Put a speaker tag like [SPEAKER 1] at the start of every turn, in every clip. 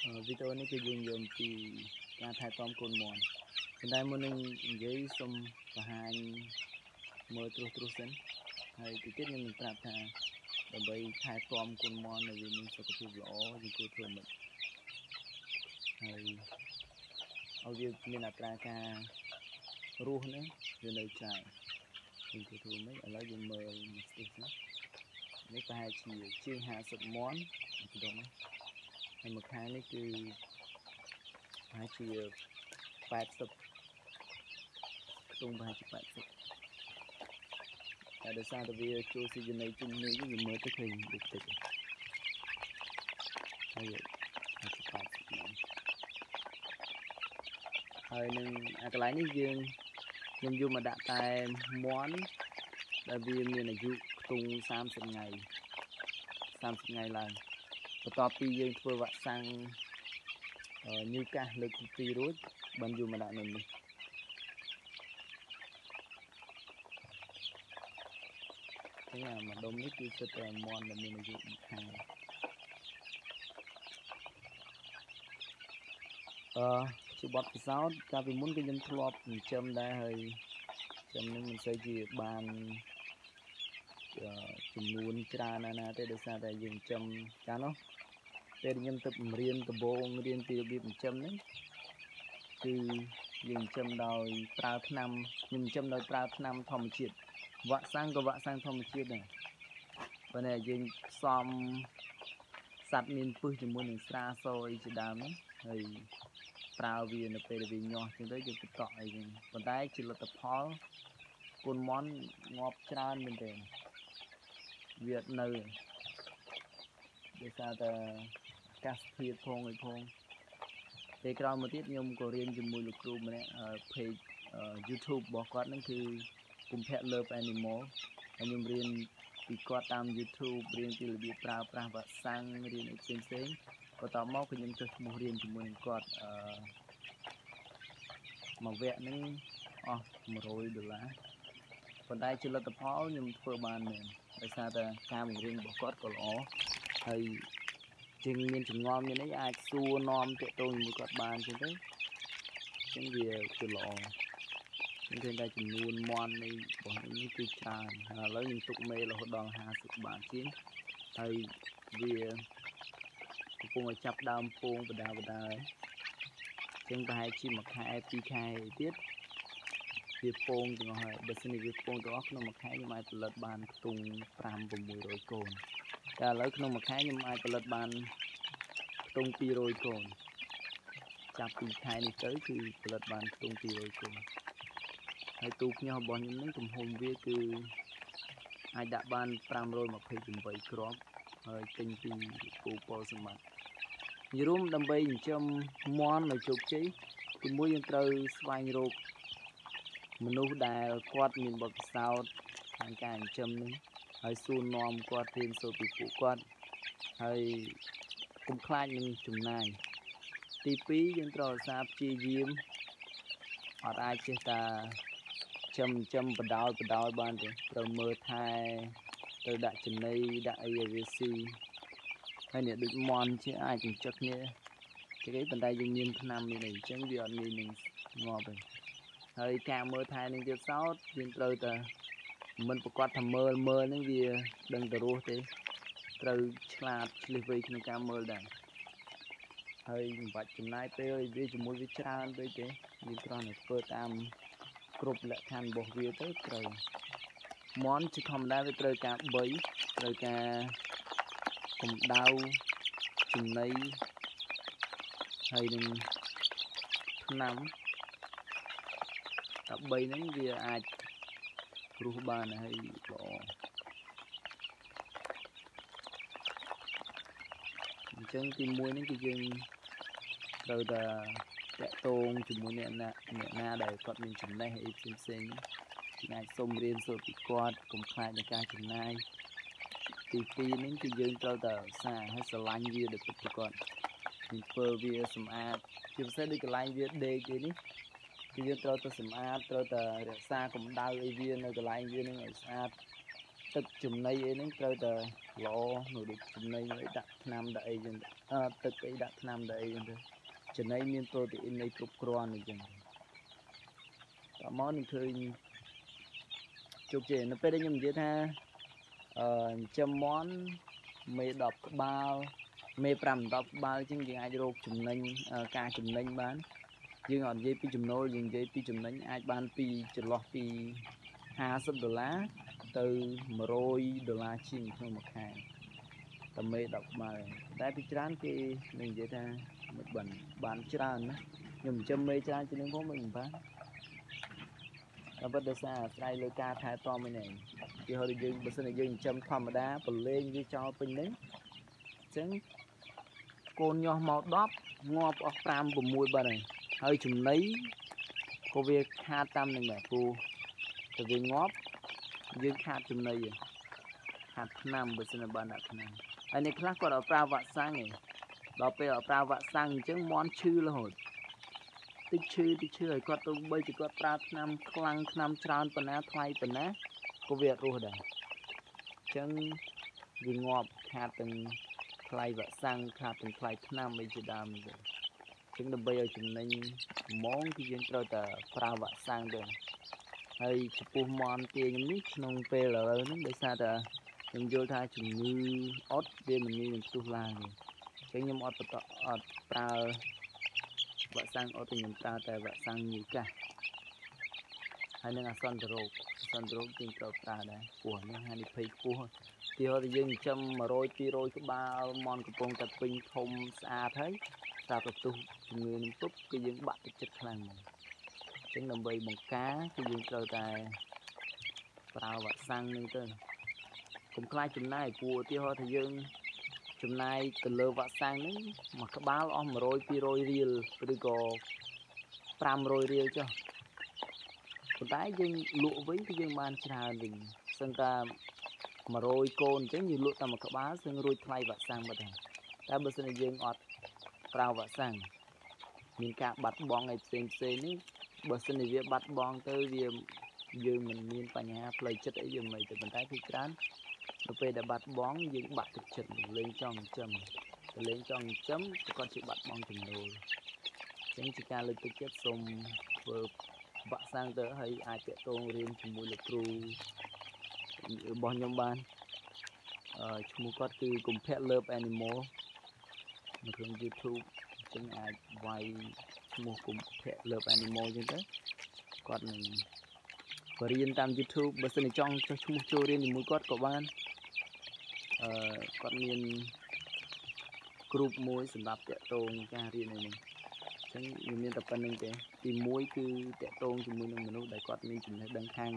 [SPEAKER 1] វីដេអូនេះគឺយើងយកពីការថែទាំកូនមាន់ប៉ុន្តែមុននឹងនិយាយសូមបង្ហាញមើលត្រួសសិនហើយទីទៀតខ្ញុំនឹងប្រាប់ថាដើម្បីថែទាំកូនមាន់ឲ្យវាមានសុខភាពល្អយើងគួរធ្វើម៉េចហើយឲ្យវាមានអត្រាការរស់ហ្នឹងវានៅច្រើនយើងគួរធ្វើម៉េចឥឡូវយើងមើលមួយស្ទះណានេះប្រហែលជាង50មាន់ម្ដងហើយមួយខាងនេះគឺប្រហែលជា80ខ្ទង់ប្រហែលជា80តែដោយសារតែវាចូលស៊ីចំណីជុំនេះវាមើលទៅឃើញដូចតិចហើយ80មាន់ហើយនឹងអាកន្លែងនេះខ្ញុំយកមកដាក់តែមាន់ដែលវាមានអាយុខ្ទង់30ថ្ងៃឡើងបន្ទាប់ពីយើងធ្វើវ៉ាក់សាំងញូកាសលើកទី2រួចបានយកមកដាក់នៅនេះចឹងអាម្ដុំនេះគឺសិតតែមាន់ដែលមានអាយុ1ខែជាបទពិសោធន៍កាលពីមុនគឺខ្ញុំធ្លាប់ចិញ្ចឹមដែរហើយចិញ្ចឹមនឹងមិនសូវជាបានចំនួនច្រើនណាទេដោយសារតែយើងចិញ្ចឹមកាលនោះពេលខ្ញុំទៅរៀនដំបូងរៀនពីរបៀបចិញ្ចឹមហ្នឹងគឺយើងចិញ្ចឹមដោយប្រើថ្នាំខ្ញុំចិញ្ចឹមដោយប្រើថ្នាំធម្មជាតិវ៉ាក់សាំងក៏វ៉ាក់សាំងធម្មជាតិដែរប៉ុន្តែយើងផ្សំសត្វមានពឹសជាមួយនឹងស្រាសអីជាដើមហ្នឹងហើយប្រើវានៅពេលដែលវាញាស់ចឹងទៅយើងទៅតក់អីចឹងប៉ុន្តែជាលទ្ធផលកូនមាន់ងាប់ច្រើនមែនទែនវាអត់នៅដោយសារតែអាកាសធាតុផងអីផងពេលក្រោយមកទៀតខ្ញុំក៏រៀនជាមួយលោកគ្រូម្នាក់page YouTube របស់គាត់ហ្នឹងគឺកុម្ភៈ Love Animal ហើយខ្ញុំរៀនពីគាត់តាម YouTube រៀនពីរបៀបប្រើប្រាស់វ៉ាក់សាំងរៀនអីផ្សេងបន្ទាប់មកគឺខ្ញុំចុះឈ្មោះរៀនជាមួយនឹងគាត់មួយវគ្គហ្នឹងអស់$100ប៉ុន្តែជាលទ្ធផលខ្ញុំធ្វើបានមែនដោយសារតែការបង្រៀនរបស់គាត់ក៏ល្អហើយជាងមានចម្ងល់មានអីអាចសួរនាំតាក់ទងជាមួយគាត់បានចឹងទៅចឹងវាគឺល្អខ្ញុំឃើញតែចំនួនមាន់នៃរបស់នេះគឺច្រើនហើយឥឡូវខ្ញុំទុកមេរហូតដល់50បាតជាងហើយវាកំពុងតែចាប់ដើមពងបដាហើយចឹងប្រហែលជាមួយខែ2ខែទៀតវាពងទាំងអស់ហើយបើសិនជាវាពងទាំងអស់ក្នុងមួយខែខ្ញុំអាចផលិតបានខ្ទង់5-600កូនតែឥឡូវក្នុងមួយខែខ្ញុំអាចផលិតបានខ្ទង់200កូនចាប់ពីខែនេះទៅគឺផលិតបានខ្ទង់200កូនហើយទូភ្ញាស់របស់ខ្ញុំនឹងទំហំវាគឺអាចដាក់បាន528គ្រាប់ហើយចេញពីពូពលសម្បត្តិនិយាយរួមដើម្បីចិញ្ចឹមមាន់ឲ្យជោគជ័យទីមួយយើងត្រូវស្វែងរកមនុស្សដែលគាត់មានបទពិសោធន៍ខាងការចិញ្ចឹមនេះហើយសួរនាំគាត់រៀនសូត្រពីពួកគាត់ហើយកុំខ្លាចនឹងចំណាយទី2យើងត្រូវឧស្សាហ៍ព្យាយាមអត់អាចចេះតែចិញ្ចឹមបដោយបានទេត្រូវមើលថែត្រូវដាក់ចំណីដាក់អីឲ្យវាស៊ីហើយនេះដូចមាន់ជាអាចចិញ្ចឹមគ្នាគេប៉ុន្តែយើងមានថ្នាំមានអីអញ្ចឹងវាអត់ងាយនឹងងាប់ទេហើយការមើលថែនឹងទៀតសោតយើងត្រូវតែមិនប្រកាសថាមើលហ្នឹងវាដឹងទៅរស់ទេត្រូវឆ្លាតឆ្លៀសវៃក្នុងការមើលដែរហើយមិនបាច់ចំណាយពេលឲ្យវាជាមួយវាច្រើនពេកទេយើងគ្រាន់តែធ្វើតាមគ្រប់លក្ខខណ្ឌរបស់វាទៅត្រូវមាន់ជាធម្មតាវាត្រូវការ3ត្រូវការកម្ដៅចំណីហើយនឹងថ្នាំតែ3ហ្នឹងវាអាចរស់បានហើយល្អអញ្ចឹងទី1ហ្នឹងគឺយើងត្រូវតែតាក់ទងជាមួយអ្នកណាដែលគាត់មានចំណេះអីផ្សេងយើងអាចសុំរៀនសូត្រពីគាត់កុំខ្លាចនឹងការចំណាយទី2ហ្នឹងគឺយើងត្រូវតែឧស្សាហ៍ឲ្យស្រឡាញ់វាដោយពិតប្រាកដយើងធ្វើវាសម្អាតជាពិសេសដូចកន្លែងវាដេកទេនេះគឺយើងត្រូវតែសម្អាតត្រូវតែរក្សាកម្ដៅឲ្យវានៅកន្លែងវានឹងឲ្យស្អាតទឹកចំណីអីហ្នឹងត្រូវតែល្អនៅដូចចំណីអីដាក់ថ្នាំដាក់អីចឹងទឹកអីដាក់ថ្នាំដាក់អីចឹងទៅចំណីមានប្រូតេអ៊ីនអីគ្រប់គ្រាន់អញ្ចឹងតមកនឹងឃើញជោគជ័យនៅពេលដែលខ្ញុំនិយាយថាចំមន់មេ10ក្បាលមេ5 10ក្បាលចឹងយើងអាចរកចំណេញការចំណេញបានយើងអត់និយាយពីចំណូលយើងនិយាយពីចំណេញអាចបានពីចន្លោះពី$50ទៅ$100ជាងក្នុងមួយខែតែមេ10ក្បាលតែពីច្រើនគេនឹងនិយាយថាមិនបានច្រើនណាខ្ញុំចិញ្ចឹមមេច្រើនជាងនឹងផងមិនបានតែប៉ុន្តែដោយសារអាស្រ័យលើការថែទាំឯនេះគេហៅថាយើងបើសិនជាយើងចិញ្ចឹមធម្មតាប្រឡែងវាចោលពេញហ្នឹងអញ្ចឹងកូនញាស់មក10ងាប់អស់5 6បាត់ហើយចំណីក៏វាខាតតាមនឹងដែរព្រោះតែវាងាប់យើងខាតចំណីខាតថ្នាំបើសិនជាបានដាក់ថ្នាំហើយអ្នកខ្លះគាត់អត់ប្រើវ៉ាក់សាំងទេដល់ពេលអត់ប្រើវ៉ាក់សាំងអញ្ចឹងមាន់ឈឺរហូតតិចឈឺហើយគាត់ទៅបីជាគាត់ប្រើថ្នាំខ្លាំងថ្នាំច្រើនប៉ុណ្ណាថ្លៃប៉ុណ្ណាក៏វាអត់រស់ដែរអញ្ចឹងវាងាប់ខាតទាំងថ្លៃវ៉ាក់សាំងខាតទាំងថ្លៃថ្នាំអីជាដើមទៅអញ្ចឹងដើម្បីឲ្យចំណេញហ្មងគឺយើងត្រូវតែប្រើវ៉ាក់សាំងទៅហើយចំពោះមាន់ទាខ្ញុំនេះក្នុងពេលឥឡូវហ្នឹងដោយសារតែខ្ញុំយល់ថាជំងឺអត់វាមិនងាយនឹងផ្ទុះឡើងទេអញ្ចឹងខ្ញុំអត់ប្រើវ៉ាក់សាំងអត់ទេខ្ញុំប្រើតែវ៉ាក់សាំងញូកាសហើយនឹងអាសន្នរោគយើងត្រូវប្រើដែរព្រោះនេះហានិភ័យខ្ពស់ទីហោយើងចិញ្ចឹម100 200ក្បាលមាន់កំពុងតែពេញធំស្អាតហើយតែបន្ទុះជំងឺនឹងពុបគឺយើងបាក់ទឹកចិត្តខ្លាំងហ្មងអញ្ចឹងដើម្បីបង្ការគឺយើងត្រូវតែប្រើវ៉ាក់សាំងនឹងទៅកុំខ្លាចចំណាយព្រោះឧទាហរណ៍ថាយើងចំណាយទៅលើវ៉ាក់សាំងហ្នឹងមួយក្បាលអស់100 200រៀលឬក៏500រៀលចុះប៉ុន្តែយើងលក់វិញគឺយើងបានច្រើនវិញសឹងតែ100កូនអញ្ចឹងយើងលក់តែមួយក្បាលសឹងរួចថ្លៃវ៉ាក់សាំងបាត់ហើយតែបើសិនជាយើងអត់ប្រើវ៉ាក់សាំងមានការបាត់បង់ឯផ្សេងនេះបើសិនជាវាបាត់បង់ទៅវាយើងមិនមានបញ្ហាផ្លូវចិត្តអីយ៉ាងម៉េចទេប៉ុន្តែគឺច្រើនទៅពេលដែលបាត់បង់យើងបាក់ទឹកចិត្តលេងចង់ចិញ្ចឹមក៏គាត់ជាបាត់បង់ចំណូលអញ្ចឹងជាការលើកទឹកចិត្តសូមធ្វើវ៉ាក់សាំងទៅហើយអាចតាក់ទងរៀនជាមួយលោកគ្រូរបស់ខ្ញុំបានឈ្មោះគាត់គឺកុម្ភៈ Love Animal នៅក្នុង YouTube អញ្ចឹងអាចវាយឈ្មោះកុម្ភៈ Love Animal អញ្ចឹងទៅគាត់នឹងបរៀនតាម YouTube បើសិនជាចង់ចុះឈ្មោះចូលរៀនជាមួយគាត់ក៏បានគាត់មានគ្រូមួយសម្រាប់តាក់ទងការរៀននេះអញ្ចឹងវាមានតែប៉ុណ្្នឹងទេទី1គឺតាក់ទងជាមួយនឹងមនុស្សដែលគាត់មានចំណេះដឹងខាង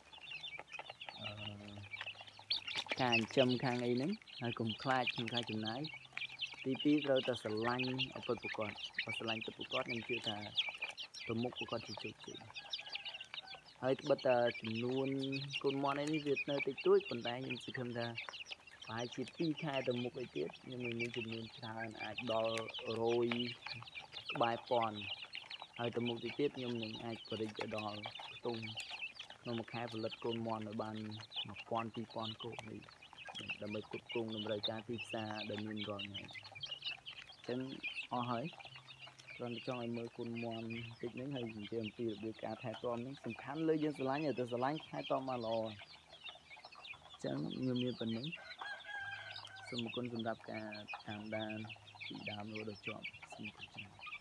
[SPEAKER 1] ការចិញ្ចឹមខាងអីហ្នឹងហើយកុំខ្លាចចំណាយទី2ត្រូវតែស្រឡាញ់ឪពុកប្រកបបើស្រឡាញ់ឪពុកប្រកបខ្ញុំជឿថាប្រមុខប្រកបជាជោគជ័យហើយត្បិតតែចំនួនកូនមាន់នេះវានៅតិចតួចប៉ុន្តែខ្ញុំសង្ឃឹមថាប្រហែលជា2ខែទៅមុខអីទៀតខ្ញុំនឹងមានចំនួនច្រើនអាចដល់100ក្បែរពាន់ហើយទៅមុខទៀតខ្ញុំនឹងអាចបរិយាដល់ខ្ទង់ក្នុងមួយខែផលិតកូនមាន់ឲ្យបាន1000 2000គោនេះដើម្បីគ្រប់គ្រងតម្រូវការទីផ្សារដែលមានរាល់ថ្ងៃអញ្ចឹងអស់ហើយគ្រាន់តែចង់ឲ្យមើលកូនមាន់តិចហ្នឹងហើយនិយាយអំពីរបៀបការថែទាំហ្នឹងសំខាន់លើយើងស្រឡាញ់តែស្រឡាញ់ថែទាំមកល្អអញ្ចឹងខ្ញុំមានប៉ុណ្្នឹងសូមអរគុណសម្រាប់ការតាមដានពីដើមរហូតដល់ចប់សូមអរគុណច្រើន